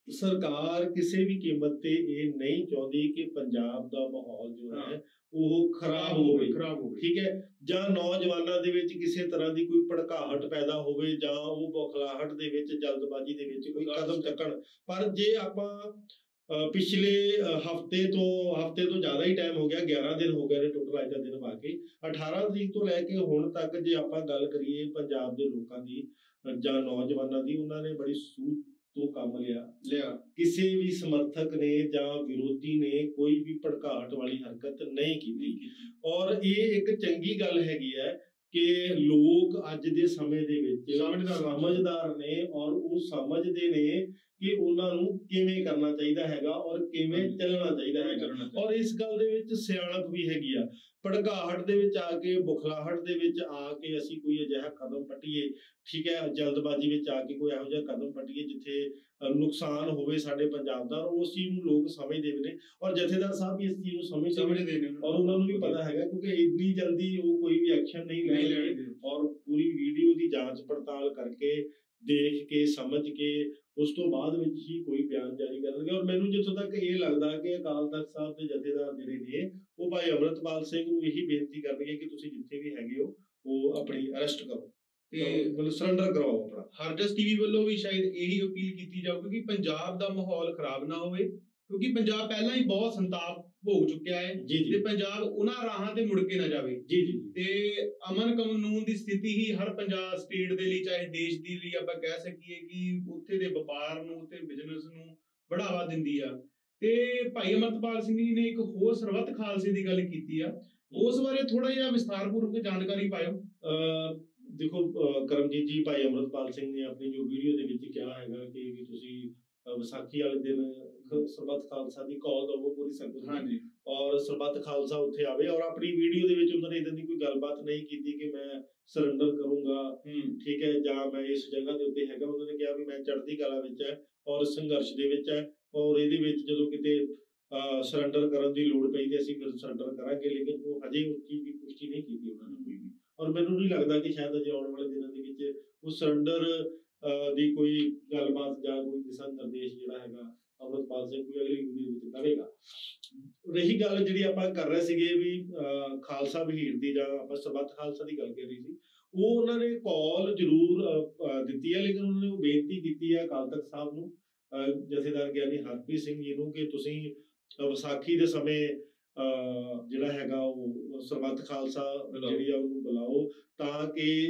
ਸਰਕਾਰ ਕਿਸੇ ਵੀ ਕੀਮਤ ਤੇ ਇਹ ਨਹੀਂ ਚਾਹੁੰਦੀ ਕਿ ਪੰਜਾਬ ਦਾ ਮਾਹੌਲ ਜੋ ਹੈ ਉਹ ਖਰਾਬ ਹੋਵੇ, ਠੀਕ ਹੈ, ਜਾਂ ਨੌਜਵਾਨਾਂ ਦੇ ਵਿੱਚ ਕਿਸੇ ਤਰ੍ਹਾਂ ਦੀ ਕੋਈ ਭੜਕਾਹਟ ਪੈਦਾ ਹੋਵੇ ਜਾਂ ਉਹ ਬੌਖਲਾਹਟ ਦੇ ਵਿੱਚ ਜਲਦਬਾਜ਼ੀ ਦੇ ਵਿੱਚ ਕੋਈ ਕਦਮ ਚੱਕਣ। ਪਰ ਜੇ ਆਪਾਂ ਪਿਛਲੇ ਹਫਤੇ ਤੋਂ ਜ਼ਿਆਦਾ ਹੀ ਟਾਈਮ ਹੋ ਗਿਆ, 11 ਦਿਨ ਹੋ ਗਏ ਨੇ ਟੋਟਲ ਅੱਜ ਦਾ ਦਿਨ ਪਾ ਕੇ, 18 ਤਰੀਕ ਤੋਂ ਲੈ ਕੇ ਹੁਣ ਤੱਕ ਜੇ ਆਪਾਂ ਗੱਲ ਕਰੀਏ ਪੰਜਾਬ ਦੇ ਲੋਕਾਂ ਦੀ ਜਾਂ ਨੌਜਵਾਨਾਂ ਦੀ, ਉਹਨਾਂ ਨੇ ਬੜੀ ਸੂਝ ਤੋਂ ਕੰਮ ਲਿਆ। ਕਿਸੇ ਵੀ ਸਮਰਥਕ ਨੇ ਜਾਂ ਵਿਰੋਧੀ ਨੇ ਕੋਈ ਵੀ ਭੜਕਾਹਟ ਵਾਲੀ ਹਰਕਤ ਨਹੀਂ ਕੀਤੀ। ਔਰ ਇਹ ਇੱਕ ਚੰਗੀ ਗੱਲ ਹੈਗੀ ਹੈ ਕਿ ਲੋਕ ਅੱਜ ਦੇ ਸਮੇਂ ਦੇ ਵਿੱਚ ਸਮਝਦਾਰ ਨੇ ਔਰ ਉਹ ਸਮਝਦੇ ਨੇ ਕਿ ਉਹਨਾਂ ਨੂੰ ਕਿਵੇਂ ਕਰਨਾ ਚਾਹੀਦਾ ਹੈਗਾ ਔਰ ਕਿਵੇਂ ਚੱਲਣਾ ਚਾਹੀਦਾ ਹੈਗਾ। ਔਰ ਇਸ ਗੱਲ ਦੇ ਵਿੱਚ ਸਿਆਣਪ ਵੀ ਹੈਗੀ ਆ। ਭੜਕਾਹਟ ਦੇ ਵਿੱਚ ਆ ਕੇ, ਬੁਖਲਾਹਟ ਦੇ ਵਿੱਚ ਆ ਕੇ ਅਸੀਂ ਕੋਈ ਅਜਿਹਾ ਕਦਮ ਪੱਟੀਏ, ਠੀਕ ਹੈ, ਜਲਦਬਾਜ਼ੀ ਵਿੱਚ ਆ ਕੇ ਕੋਈ ਇਹੋ ਜਿਹਾ ਕਦਮ ਪੱਟੀਏ ਜਿੱਥੇ ਨੁਕਸਾਨ ਹੋਵੇ ਸਾਡੇ ਪੰਜਾਬ ਦਾ, ਉਸ ਚੀਜ਼ ਨੂੰ ਲੋਕ ਸਮਝਦੇ ਵੀ ਨੇ ਔਰ ਜਥੇਦਾਰ ਸਾਹਿਬ ਵੀ ਇਸ ਚੀਜ਼ ਨੂੰ ਸਮਝਦੇ ਨੇ ਔਰ ਉਹਨਾਂ ਨੂੰ ਵੀ ਪਤਾ ਹੈਗਾ, ਕਿਉਂਕਿ ਇੰਨੀ ਜਲਦੀ ਉਹ ਕੋਈ ਵੀ ਐਕਸ਼ਨ ਨਹੀਂ ਲੈਣਗੇ ਔਰ ਪੂਰੀ ਵੀਡੀਓ ਦੀ ਜਾਂਚ ਪੜਤਾਲ ਕਰਕੇ, ਦੇਖ ਕੇ, ਸਮਝ ਕੇ ਉਸ ਤੋਂ ਬਾਅਦ ਵਿੱਚ ਹੀ ਕੋਈ ਬਿਆਨ ਜਾਰੀ ਕਰਨਗੇ। ਔਰ ਮੈਨੂੰ ਜਿੱਥੋਂ ਤੱਕ ਇਹ ਲੱਗਦਾ ਕਿ ਅਕਾਲ ਤਖਤ ਸਾਹਿਬ ਦੇ ਜਥੇਦਾਰ ਜਿਹੜੇ ਨੇ ਉਹ ਭਾਈ ਅੰਮ੍ਰਿਤਪਾਲ ਸਿੰਘ ਨੂੰ ਇਹੀ ਬੇਨਤੀ ਕਰਨਗੇ ਕਿ ਤੁਸੀਂ ਜਿੱਥੇ ਵੀ ਹੈਗੇ ਹੋ ਉਹ ਆਪਣੀ ਅਰੈਸਟ ਕਰੋ ਤੇ ਮਤਲਬ ਸਰੈਂਡਰ ਕਰਵਾਓ ਆਪਣਾ। ਹਰਜਸ ਟੀਵੀ ਵੱਲੋਂ ਵੀ ਸ਼ਾਇਦ ਇਹੀ ਅਪੀਲ ਕੀਤੀ ਜਾਊਗੀ ਕਿ ਪੰਜਾਬ ਦਾ ਮਾਹੌਲ ਖਰਾਬ ਨਾ ਹੋਵੇ, ਕਿਉਂਕਿ ਪੰਜਾਬ ਪਹਿਲਾਂ ਹੀ ਬਹੁਤ ਸੰਤਾਪ ਭੋਗ ਚੁੱਕਿਆ ਹੈ ਤੇ ਪੰਜਾਬ ਉਹਨਾਂ ਰਾਹਾਂ ਤੇ ਮੁੜ ਕੇ ਨਾ ਜਾਵੇ। ਤੇ ਅਮਨ ਕਾਨੂੰਨ ਦੀ ਸਥਿਤੀ ਹੀ ਹਰ ਪੰਜਾਬ ਸਟੇਟ ਦੇ ਲਈ, ਚਾਹੇ ਦੇਸ਼ ਦੇ ਲਈ ਆਪਾਂ ਕਹਿ ਸਕੀਏ ਕਿ ਉੱਥੇ ਦੇ ਵਪਾਰ ਨੂੰ ਤੇ ਬਿਜ਼ਨਸ ਨੂੰ ਬੜਾਵਾ ਦਿੰਦੀ ਆ। ਤੇ ਭਾਈ ਅਮਰਤਪਾਲ ਸਿੰਘ ਜੀ ਨੇ ਇੱਕ ਹੋਰ ਸਰਬੱਤ ਖਾਲਸੇ ਦੀ ਗੱਲ ਕੀਤੀ ਆ, ਉਸ ਬਾਰੇ ਥੋੜਾ ਜਿਹਾ ਵਿਸਥਾਰਪੂਰਵਕ ਜਾਣਕਾਰੀ ਪਾਇਓ। ਦੇਖੋ ਕਰਮਜੀਤ ਜੀ, ਭਾਈ ਅਮਰਤਪਾਲ ਸਿੰਘ ਨੇ ਆਪਣੀ ਜੋ ਵੀਡੀਓ ਦੇ ਵਿੱਚ ਕਿਹਾ ਹੈਗਾ ਕਿ ਵੀ ਤੁਸੀਂ ਵਿਸਾਖੀ ਵਾਲੇ ਦਿਨ ਸਰਬੱਤ ਖਾਲਸਾ ਦੀ ਕਾਲ ਦਵੋ ਪੂਰੀ ਸੰਗਤ ਨੂੰ ਔਰ ਸਰਬੱਤ ਖਾਲਸਾ ਉੱਥੇ ਆਵੇ। ਔਰ ਆਪਣੀ ਵੀਡੀਓ ਦੇ ਵਿੱਚ ਉਹਨਾਂ ਨੇ ਇਦਾਂ ਦੀ ਕੋਈ ਗੱਲਬਾਤ ਨਹੀਂ ਕੀਤੀ ਕਿ ਮੈਂ ਸਰੈਂਡਰ ਕਰੂੰਗਾ, ਠੀਕ ਹੈ, ਜਾਂ ਮੈਂ ਇਸ ਜਗ੍ਹਾ ਦੇ ਉੱਤੇ ਹੈਗਾ। ਉਹਨਾਂ ਨੇ ਕਿਹਾ ਵੀ ਮੈਂ ਚੜ੍ਹਦੀ ਕਲਾ ਵਿੱਚ ਹੈ ਔਰ ਸੰਘਰਸ਼ ਦੇ ਵਿੱਚ ਹੈ ਔਰ ਇਹਦੇ ਵਿੱਚ ਜਦੋਂ ਕਿਤੇ ਸਰੈਂਡਰ ਕਰਨ ਦੀ ਲੋੜ ਪਈ ਤੇ ਅਸੀਂ ਫਿਰ ਸਰੈਂਡਰ ਕਰਾਂਗੇ, ਲੇਕਿਨ ਉਹ ਹਜੇ ਉਸ ਚੀਜ਼ ਦੀ ਪੁਸ਼ਟੀ ਨਹੀਂ ਕੀਤੀ ਉਹਨਾਂ ਨੇ ਕੋਈ ਵੀ। ਔਰ ਮੈਨੂੰ ਨਹੀਂ ਲੱਗਦਾ ਕਿ ਸ਼ਾਇਦ ਅਜੇ ਆਉਣ ਵਾਲੇ ਦਿਨਾਂ ਦੇ ਵਿੱਚ ਉਹ ਸਰੈਂਡਰ ਦੀ ਕੋਈ ਗੱਲਬਾਤ ਜਾਂ ਕੋਈ ਦਿਸ਼ਾ ਨਿਰਦੇਸ਼ ਜਿਹੜਾ ਹੈਗਾ ਅਮਰਤਪਾਲ ਸਿੰਘ ਕੋਈ ਅਗਲੀ ਵੀਡੀਓ ਵਿੱਚ ਦੇਵੇਗਾ। ਰਹੀ ਗੱਲ ਜਿਹੜੀ ਆਪਾਂ ਕਰ ਰਹੇ ਸੀਗੇ ਵੀ ਖਾਲਸਾ ਵਹੀਰ ਦੀ ਜਾਂ ਆਪਾਂ ਸਰਬੱਤ ਖਾਲਸਾ ਦੀ ਗੱਲ ਕਰ ਰਹੀ ਸੀ, ਉਹ ਉਹਨਾਂ ਨੇ ਕਾਲ ਜ਼ਰੂਰ ਦਿੱਤੀ ਹੈ, ਲੇਕਿਨ ਉਹਨਾਂ ਨੇ ਉਹ ਬੇਨਤੀ ਕੀਤੀ ਹੈ ਅਕਾਲ ਤਖਤ ਸਾਹਿਬ ਨੂੰ, ਜਥੇਦਾਰ ਗਿਆਨੀ ਹਰਪ੍ਰੀਤ ਸਿੰਘ ਜੀ ਨੂੰ, ਕਿ ਤੁਸੀਂ ਵਿਸਾਖੀ ਦੇ ਸਮੇਂ ਜਿਹੜਾ ਹੈਗਾ ਉਹ ਸਰਬੱਤ ਖਾਲਸਾ ਜਿਹੜੀ ਆ ਉਹਨੂੰ ਬੁਲਾਓ ਤਾਂ ਕਿ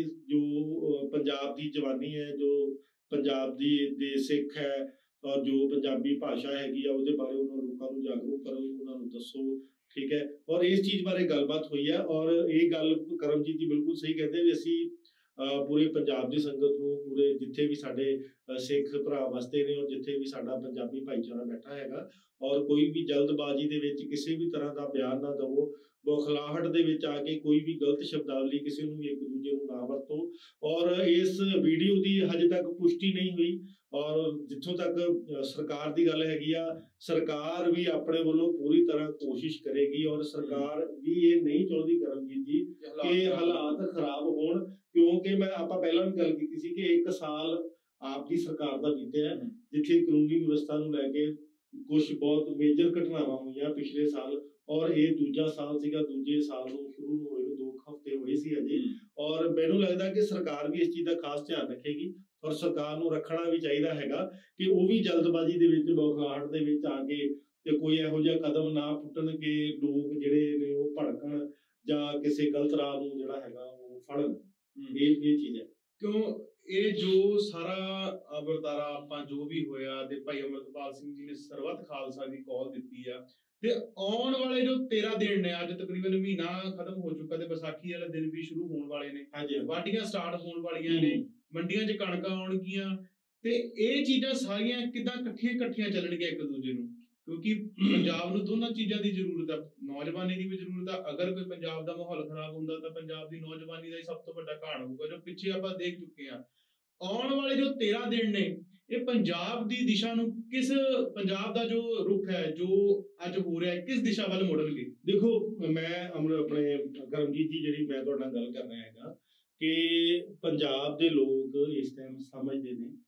ਜੋ ਪੰਜਾਬ ਦੀ ਜਵਾਨੀ ਹੈ, ਜੋ ਪੰਜਾਬ ਦੇ ਸਿੱਖ ਹੈ ਔਰ ਜੋ ਪੰਜਾਬੀ ਭਾਸ਼ਾ ਹੈਗੀ ਆ ਉਹਦੇ ਬਾਰੇ ਉਹਨਾਂ ਲੋਕਾਂ ਨੂੰ ਜਾਗਰੂਕ ਕਰੋ, ਉਹਨਾਂ ਨੂੰ ਦੱਸੋ, ਠੀਕ ਹੈ। ਔਰ ਇਸ ਚੀਜ਼ ਬਾਰੇ ਗੱਲਬਾਤ ਹੋਈ ਹੈ ਔਰ ਇਹ ਗੱਲ ਕਰਮਜੀਤ ਜੀ ਬਿਲਕੁਲ ਸਹੀ ਕਹਿੰਦੇ ਵੀ ਅਸੀਂ ਪੂਰੇ ਪੰਜਾਬ ਦੀ ਸੰਗਤ ਨੂੰ, ਪੂਰੇ ਜਿੱਥੇ ਵੀ ਸਾਡੇ ਸਿੱਖ ਭਰਾ ਵਸਦੇ ਨੇ ਔਰ ਜਿੱਥੇ ਵੀ ਸਾਡਾ ਪੰਜਾਬੀ ਭਾਈਚਾਰਾ ਬੈਠਾ ਹੈਗਾ, ਔਰ ਕੋਈ ਵੀ ਜਲਦਬਾਜ਼ੀ ਦੇ ਵਿੱਚ ਕਿਸੇ ਵੀ ਤਰ੍ਹਾਂ ਦਾ ਬਿਆਨ ਨਾ ਦਵੋ, ਬੌਖਲਾਹਟ ਦੇ ਵਿੱਚ ਆ ਕੇ ਕੋਈ ਵੀ ਗਲਤ ਸ਼ਬਦਾਵਲੀ ਕਿਸੇ ਨੂੰ ਵੀ ਇੱਕ ਦੂਜੇ ਨੂੰ ਨਾ ਵਰਤੋ। ਔਰ ਇਸ ਵੀਡੀਓ ਦੀ ਹਜੇ ਤੱਕ ਪੁਸ਼ਟੀ ਨਹੀਂ ਹੋਈ ਔਰ ਜਿੱਥੋਂ ਤੱਕ ਸਰਕਾਰ ਦੀ ਗੱਲ ਹੈਗੀ ਆ, ਸਰਕਾਰ ਵੀ ਆਪਣੇ ਵੱਲੋਂ ਪੂਰੀ ਤਰ੍ਹਾਂ ਕੋਸ਼ਿਸ਼ ਕਰੇਗੀ ਔਰ ਸਰਕਾਰ ਵੀ ਇਹ ਨਹੀਂ ਚਾਹੁੰਦੀ ਕਰਮਜੀਤ ਜੀ ਕਿ ਹਾਲਾਤ ਖਰਾਬ ਹੋਣ, ਕਿਉਂਕਿ ਆਪਾਂ ਪਹਿਲਾਂ ਵੀ ਗੱਲ ਕੀਤੀ ਸੀ ਕਿ 1 ਸਾਲ ਆਪ ਦੀ ਸਰਕਾਰ ਦਾ ਬੀਤਿਆ ਜਿੱਥੇ ਕਾਨੂੰਨੀ ਵਿਵਸਥਾ ਨੂੰ ਲੈ ਕੇ ਕੁਝ ਬਹੁਤ ਮੇਜਰ ਘਟਨਾਵਾਂ ਹੋਈਆਂ ਪਿਛਲੇ ਸਾਲ ਔਰ ਇਹ ਦੂਜਾ ਸਾਲ ਸੀਗਾ, ਦੂਜੇ ਸਾਲ ਨੂੰ ਸ਼ੁਰੂ ਹੋਏ ਨੂੰ 2 ਹਫ਼ਤੇ ਹੋਏ ਸੀ ਅਜੇ। ਔਰ ਮੈਨੂੰ ਲੱਗਦਾ ਕਿ ਸਰਕਾਰ ਵੀ ਇਸ ਚੀਜ਼ ਦਾ ਖਾਸ ਧਿਆਨ ਰੱਖੇਗੀ ਔਰ ਸਰਕਾਰ ਨੂੰ ਰੱਖਣਾ ਵੀ ਚਾਹੀਦਾ ਹੈਗਾ ਕਿ ਉਹ ਵੀ ਜਲਦਬਾਜ਼ੀ ਦੇ ਵਿੱਚ, ਬੌਖਲਾਹਟ ਦੇ ਵਿੱਚ ਆ ਕੇ ਤੇ ਕੋਈ ਇਹੋ ਜਿਹਾ ਕਦਮ ਨਾ ਪੁੱਟਣ ਕਿ ਲੋਕ ਜਿਹੜੇ ਨੇ ਉਹ ਭੜਕਣ ਜਾਂ ਕਿਸੇ ਗਲਤ ਰਾਹ ਨੂੰ ਜਿਹੜਾ ਹੈਗਾ ਉਹ ਫੜਨ। ਇਹ ਚੀਜ਼ ਹੈ ਕਿਉਂ ਇਹ ਜੋ ਸਾਰਾ ਵਰਤਾਰਾ ਆਪਾਂ ਜੋ ਵੀ ਹੋਇਆ ਤੇ ਭਾਈ ਅਮਰਤਪਾਲ ਸਿੰਘ ਜੀ ਨੇ ਸਰਬੱਤ ਖਾਲਸਾ ਦੀ ਕਾਲ ਦਿੱਤੀ ਆ ਤੇ ਆਉਣ ਵਾਲੇ ਜੋ 13 ਦਿਨ ਨੇ, ਅੱਜ ਤਕਰੀਬਨ ਮਹੀਨਾ ਖਤਮ ਹੋ ਚੁੱਕਾ ਤੇ ਵਿਸਾਖੀ ਵਾਲੇ ਦਿਨ ਵੀ ਸ਼ੁਰੂ ਹੋਣ ਵਾਲੇ ਨੇ, ਵਾਢੀਆਂ ਸਟਾਰਟ ਹੋਣ ਵਾਲੀਆਂ ਨੇ, ਮੰਡੀਆਂ 'ਚ ਕਣਕਾਂ ਆਉਣਗੀਆਂ ਤੇ ਇਹ ਚੀਜ਼ਾਂ ਸਾਰੀਆਂ ਕਿੱਦਾਂ ਇਕੱਠੀਆਂ ਚੱਲਣਗੀਆਂ ਇੱਕ ਦੂਜੇ ਨੂੰ, ਕਿਉਂਕਿ ਪੰਜਾਬ ਨੂੰ ਦੋਨਾਂ ਚੀਜ਼ਾਂ ਦੀ ਜ਼ਰੂਰਤ ਆ, ਨੌਜਵਾਨੀ ਦੀ ਵੀ ਜ਼ਰੂਰਤ ਆ। ਅਗਰ ਕੋਈ ਪੰਜਾਬ ਦਾ ਮਾਹੌਲ ਖਰਾਬ ਹੁੰਦਾ ਤਾਂ ਪੰਜਾਬ ਦੀ ਨੌਜਵਾਨੀ ਦਾ ਹੀ ਸਭ ਤੋਂ ਵੱਡਾ ਘਾਣ ਹੋਊਗਾ, ਜੋ ਪਿੱਛੇ ਆਪਾਂ ਦੇਖ ਚੁੱਕੇ ਆ। ਆਉਣ ਵਾਲੇ ਜੋ 13 ਦਿਨ ਨੇ ਇਹ ਪੰਜਾਬ ਦੀ ਦਿਸ਼ਾ ਨੂੰ, ਪੰਜਾਬ ਦਾ ਜੋ ਰੁਖ ਹੈ ਜੋ ਅੱਜ ਹੋ ਰਿਹਾ ਹੈ, ਕਿਸ ਦਿਸ਼ਾ ਵੱਲ ਮੋੜਨਗੇ? ਦੇਖੋ ਮੈਂ ਆਪਣੇ ਕਰਮਜੀਤ ਜੀ ਜਿਹੜੀ ਮੈਂ ਤੁਹਾਡੇ ਨਾਲ ਗੱਲ ਕਰ ਰਿਹਾ ਹੈਗਾ ਕਿ ਪੰਜਾਬ ਦੇ ਲੋਕ ਇਸ ਟਾਈਮ ਸਮਝਦੇ ਨੇ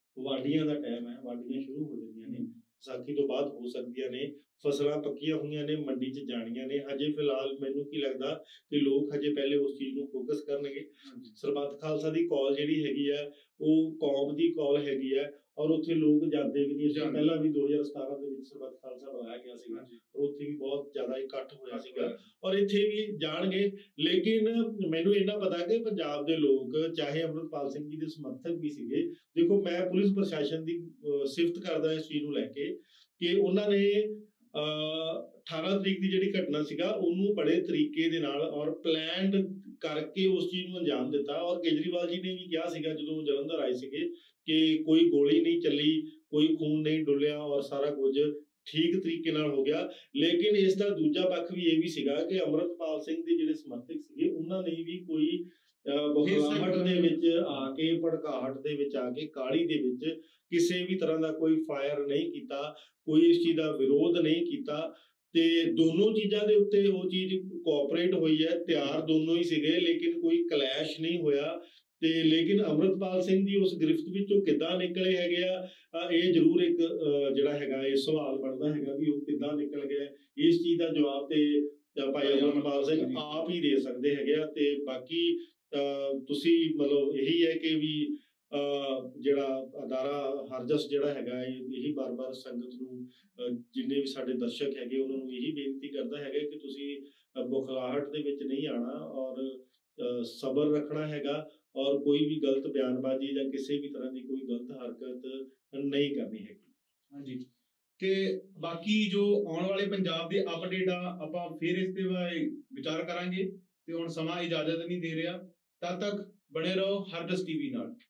ਵਾਢੀਆਂ ਦਾ ਟਾਈਮ ਹੈ, ਵਾਢੀਆਂ ਸ਼ੁਰੂ ਹੋ ਜਾਂਦੀਆਂ ਨੇ, ਵਿਸਾਖੀ ਤੋਂ ਬਾਅਦ ਹੋ ਸਕਦੀਆਂ ਨੇ, ਫਸਲਾਂ ਪੱਕੀਆਂ ਹੋਈਆਂ ਨੇ, ਮੰਡੀ 'ਚ ਜਾਣੀਆਂ ਨੇ। ਹਜੇ ਫਿਲਹਾਲ ਮੈਨੂੰ ਕੀ ਲੱਗਦਾ ਕਿ ਲੋਕ ਹਜੇ ਪਹਿਲੇ ਉਸ ਚੀਜ਼ ਨੂੰ ਫੋਕਸ ਕਰਨਗੇ। ਸਰਬੱਤ ਖਾਲਸਾ ਦੀ ਕਾਲ ਜਿਹੜੀ ਹੈਗੀ ਆ, ਉਹ ਕੌਮ ਦੀ ਕਾਲ ਹੈਗੀ ਆ, ਔਰ ਉੱਥੇ ਲੋਕ ਜਾਂਦੇ ਵੀ ਨਹੀਂ। ਇਸ ਤੋਂ ਪਹਿਲਾਂ ਵੀ 2017 ਦੇ ਵਿੱਚ ਸਰਬੱਤ ਖਾਲਸਾ ਬੁਲਾਇਆ ਗਿਆ ਸੀਗਾ, ਉੱਥੇ ਵੀ ਬਹੁਤ ਜ਼ਿਆਦਾ ਇਕੱਠ ਹੋਇਆ ਸੀਗਾ, ਔਰ ਇੱਥੇ ਵੀ ਜਾਣਗੇ। ਲੇਕਿਨ ਮੈਨੂੰ ਇੰਨਾ ਪਤਾ ਕਿ ਪੰਜਾਬ ਦੇ ਲੋਕ, ਚਾਹੇ ਅੰਮ੍ਰਿਤਪਾਲ ਸਿੰਘ ਜੀ ਦੇ ਸਮਰਥਕ ਵੀ ਸੀਗੇ, ਦੇਖੋ ਮੈਂ ਪੁਲਿਸ ਪ੍ਰਸ਼ਾਸਨ ਦੀ ਸਿਫਤ ਕਰਦਾ ਇਸ ਚੀਜ਼ ਨੂੰ ਲੈ ਕੇ ਕਿ ਉਹਨਾਂ ਨੇ 18 ਤਰੀਕ ਦੀ ਜਿਹੜੀ ਘਟਨਾ ਸੀਗਾ ਉਹਨੂੰ ਬੜੇ ਤਰੀਕੇ ਦੇ ਨਾਲ ਔਰ ਪਲਾਨਡ ਕਰਕੇ ਉਸ ਚੀਜ਼ ਨੂੰ ਅੰਜਾਮ ਦਿੱਤਾ। ਔਰ ਕੇਜਰੀਵਾਲ ਜੀ ਨੇ ਵੀ ਕਿਹਾ ਸੀਗਾ ਜਦੋਂ ਜਲੰਧਰ ਆਏ ਸੀਗੇ ਕਿ ਕੋਈ ਗੋਲੀ ਨਹੀਂ ਚੱਲੀ, ਕੋਈ ਖੂਨ ਨਹੀਂ ਡੁੱਲਿਆ ਔਰ ਸਾਰਾ ਕੁਝ ਠੀਕ ਤਰੀਕੇ ਨਾਲ ਹੋ ਗਿਆ। ਲੇਕਿਨ ਇਸ ਦਾ ਦੂਜਾ ਪੱਖ ਵੀ ਇਹ ਵੀ ਸੀਗਾ ਕਿ ਅੰਮ੍ਰਿਤਪਾਲ ਸਿੰਘ ਦੇ ਜਿਹੜੇ ਸਮਰਥਕ ਸੀਗੇ ਉਹਨਾਂ ਨੇ ਵੀ ਕੋਈ ਬਖਲਾਹਟ ਦੇ ਵਿੱਚ ਆ ਕੇ, ਭੜਕਾਹਟ ਦੇ ਵਿੱਚ ਆ ਕੇ, ਕਾਹਲੀ ਦੇ ਵਿੱਚ ਕਿਸੇ ਵੀ ਤਰ੍ਹਾਂ ਦਾ ਕੋਈ ਫਾਇਰ ਨਹੀਂ ਕੀਤਾ, ਕੋਈ ਇਸ ਚੀਜ਼ ਦਾ ਵਿਰੋਧ ਨਹੀਂ ਕੀਤਾ। ਤੇ ਦੋਨੋਂ ਚੀਜ਼ਾਂ ਦੇ ਉੱਤੇ ਉਹ ਚੀਜ਼ ਕੋਆਪਰੇਟ ਹੋਈ ਹੈ, ਤਿਆਰ ਦੋਨੋਂ ਹੀ ਸੀਗੇ, ਲੇਕਿਨ ਕੋਈ ਕਲੈਸ਼ ਨਹੀਂ ਹੋਇਆ। ਤੇ ਲੇਕਿਨ ਅੰਮ੍ਰਿਤਪਾਲ ਸਿੰਘ ਜੀ ਉਸ ਗ੍ਰਿਫਤ ਵਿੱਚੋਂ ਕਿੱਦਾਂ ਨਿਕਲੇ ਹੈਗੇ ਆ, ਇਹ ਜ਼ਰੂਰ ਇੱਕ ਜਿਹੜਾ ਹੈਗਾ ਇਹ ਸਵਾਲ ਬਣਦਾ ਹੈਗਾ ਵੀ ਉਹ ਕਿੱਦਾਂ ਨਿਕਲ ਗਏ। ਇਸ ਚੀਜ਼ ਦਾ ਜਵਾਬ ਤੇ ਭਾਈ ਅੰਮ੍ਰਿਤਪਾਲ ਸਿੰਘ ਆਪ ਹੀ ਦੇ ਸਕਦੇ ਹੈਗੇ ਆ। ਤੇ ਬਾਕੀ ਤੁਸੀਂ ਮਤਲਬ ਇਹੀ ਹੈ ਕਿ ਵੀ ਜਿਹੜਾ ਅਦਾਰਾ ਹਰਜਸ ਜਿਹੜਾ ਹੈਗਾ ਇਹੀ ਬਾਰ-ਬਾਰ ਸੰਗਤ ਨੂੰ, ਜਿੰਨੇ ਵੀ ਸਾਡੇ ਦਰਸ਼ਕ ਹੈਗੇ ਉਹਨਾਂ ਨੂੰ ਇਹੀ ਬੇਨਤੀ ਕਰਦਾ ਹੈਗਾ ਕਿ ਤੁਸੀਂ ਬੁਖਲਾਹਟ ਦੇ ਵਿੱਚ ਨਹੀਂ ਆਉਣਾ ਔਰ ਸਬਰ ਰੱਖਣਾ ਹੈਗਾ ਔਰ ਕੋਈ ਵੀ ਗਲਤ ਬਿਆਨਬਾਜ਼ੀ ਜਾਂ ਕਿਸੇ ਵੀ ਤਰ੍ਹਾਂ ਦੀ ਕੋਈ ਗਲਤ ਹਰਕਤ ਨਹੀਂ ਕਰਨੀ ਹੈਗੀ। ਹਾਂਜੀ, ਤੇ ਬਾਕੀ ਜੋ ਆਉਣ ਵਾਲੇ ਪੰਜਾਬ ਦੇ ਅਪਡੇਟ ਆ ਆਪਾਂ ਫਿਰ ਇਸ ਤੇ ਵਿਚਾਰ ਕਰਾਂਗੇ। ਤੇ ਹੁਣ ਸਮਾਂ ਇਜਾਜ਼ਤ ਨਹੀਂ ਦੇ ਰਿਹਾ, ਤਦ ਤੱਕ ਬਣੇ ਰਹੋ ਹਰਜਸ ਟੀਵੀ ਨਾਲ।